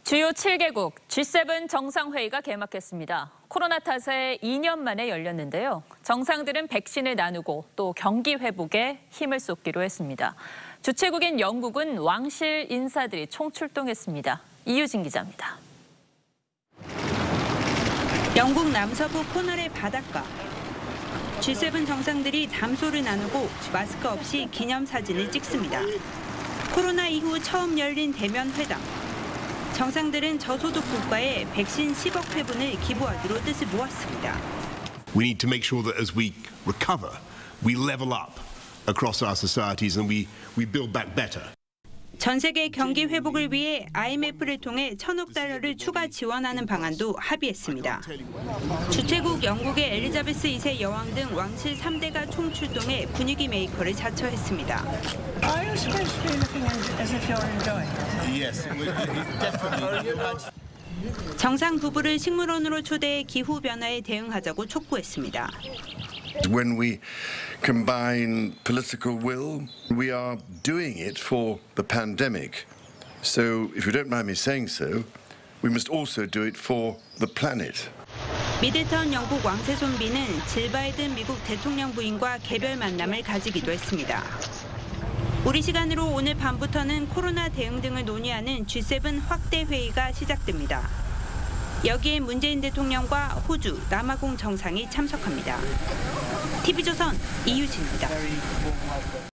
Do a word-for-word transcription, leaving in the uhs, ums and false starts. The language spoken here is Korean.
주요 칠 개국 지 세븐 정상회의가 개막했습니다. 코로나 탓에 이 년 만에 열렸는데요. 정상들은 백신을 나누고 또 경기 회복에 힘을 쏟기로 했습니다. 주최국인 영국은 왕실 인사들이 총출동했습니다. 이유진 기자입니다. 영국 남서부 코널의 바닷가. 지 세븐 정상들이 담소를 나누고 마스크 없이 기념사진을 찍습니다. 코로나 이후 처음 열린 대면 회담. 정상들은 저소득 국가에 백신 십억 회분을 기부하기로 뜻을 모았습니다. We need to make sure that as we recover, we level up across our societies and we we build back better. 전 세계 경기 회복을 위해 아이엠에프를 통해 천억 달러를 추가 지원하는 방안도 합의했습니다. 주최국 영국의 엘리자베스 이 세 여왕 등 왕실 삼 대가 총출동해 분위기 메이커를 자처했습니다. 정상 부부를 식물원으로 초대해 기후 변화에 대응하자고 촉구했습니다. When we combine political will, we are doing it for the pandemic. So, if you don't mind me saying so, we must also do it for the planet. 미들턴 영국 왕세 손비는 질 바이든 미국 대통령 부인과 개별 만남을 가지기도 했습니다. 우리 시간으로 오늘 밤부터는 코로나 대응 등을 논의하는 지 세븐 확대 회의가 시작됩니다. 여기에 문재인 대통령과 호주, 남아공 정상이 참석합니다. 티비조선 이유진입니다.